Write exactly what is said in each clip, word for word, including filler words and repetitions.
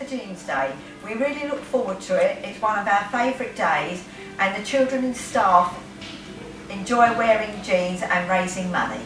for Jeans Day. We really look forward to it. It's one of our favourite days, and the children and staff enjoy wearing jeans and raising money.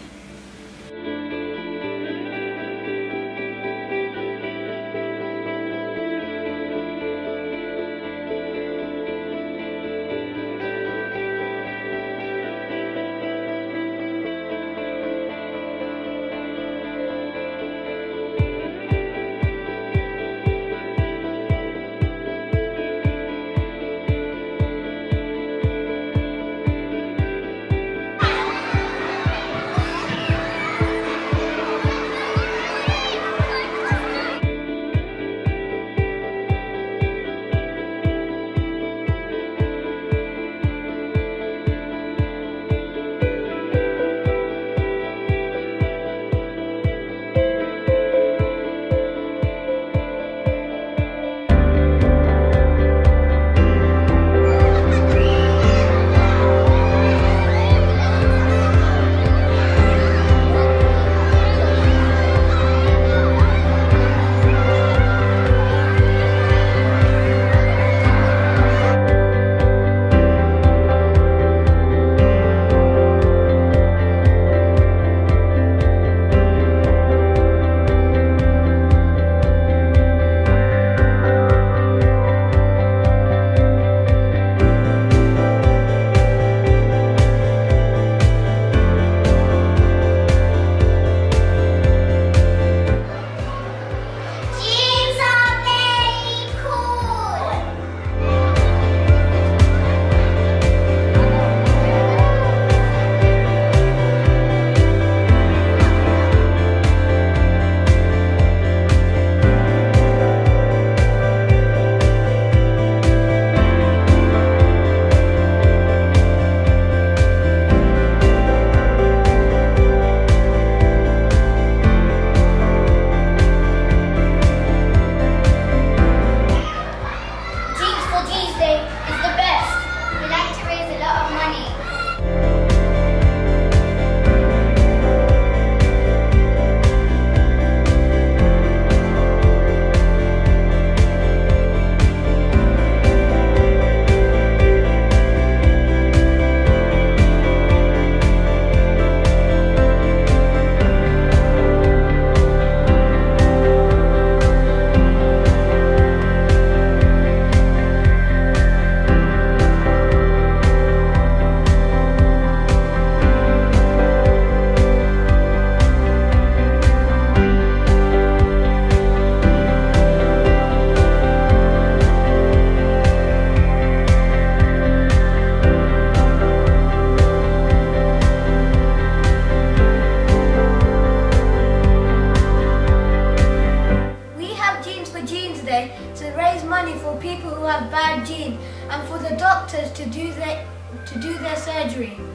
To raise money for people who have bad genes and for the doctors to do their, to do their surgery.